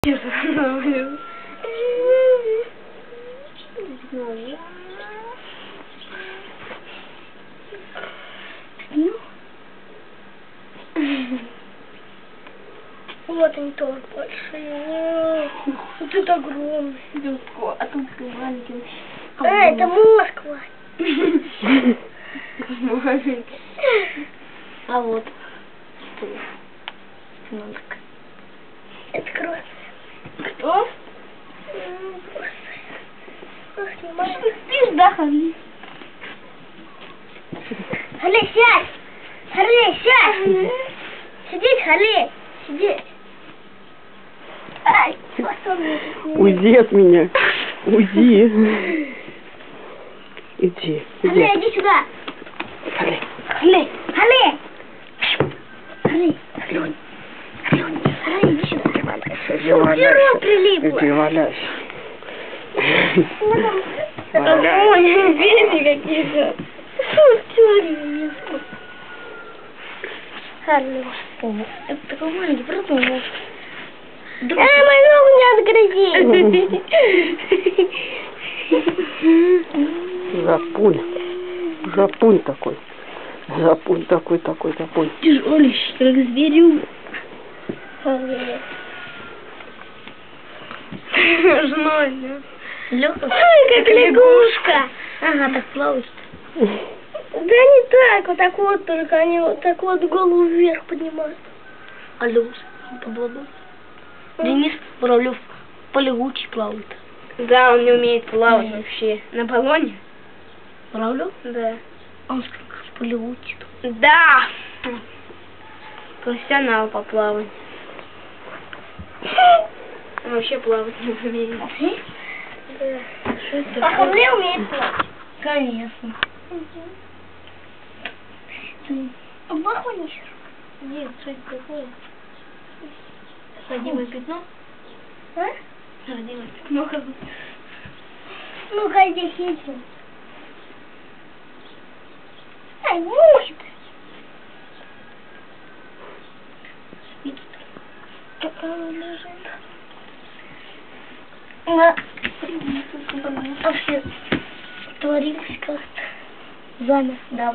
Вот они тоже большие. Вот это огромный. А тут маленький. Это Москва. А вот. Это кровь. Кто? Спишь, да, Харли? Харли, сядь! Харли, сядь! Сидеть, Харли! Сидеть! Ай, уйди от меня. Уйди. Иди. Харли, иди сюда! Харли. Харли! Харли! Харли! Харли. Харли, иди сюда! Иди валяйся. Перо прилипло! Иди валяйся. Это мои бедни какие-то. Харли. Это такой маленький, просто он может... мой ногу не отгрызи. Запунь. Запунь такой. Запунь такой. Тяжелющий, как зверю. Жной, да? Легко. Как лягушка. Ага, так плавают. Да не так вот, только они вот так вот голову вверх поднимают. А лягушка под водой. Денис Муравлев полягучий плавает. Да, он не умеет плавать вообще. На баллоне? Муравлев? Да. Он как полягучий. Да! Профессионал по плаванию. Он вообще плавать не умеет. Да. А Хамле умеет плавать? Конечно. А бахванишь? Нет, что это такое? Родимое пятно? А? Родимое пятно. Ну-ка, здесь есть. Ай, муж! Спит. Лежит. На. А все творилось как-то. Замер. Да.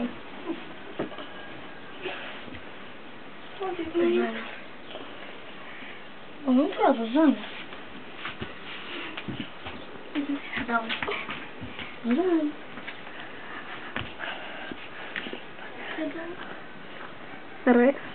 Замер. Он правда замер. Давай. Замер. Рекс.